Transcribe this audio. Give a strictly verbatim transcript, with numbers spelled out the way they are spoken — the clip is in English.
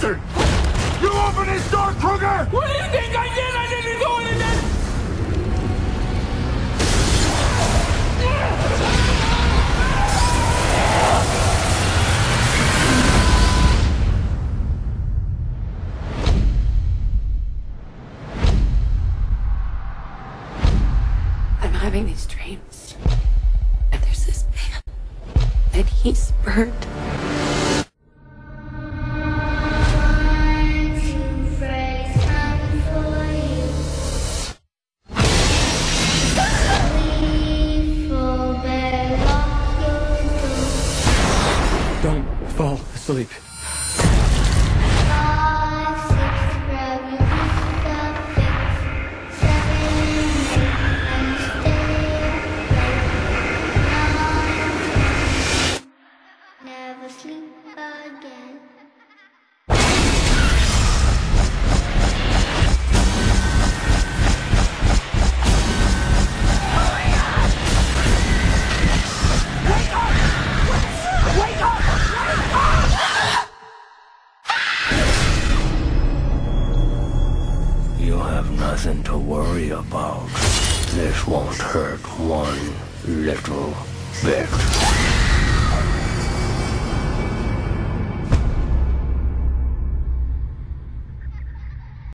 bastard! You open his door, Kruger! What do you think I did? I didn't do anything! I'm having these dreams, and there's this man, and he's burned. Don't fall asleep. Never sleep again. You have nothing to worry about. This won't hurt one little bit.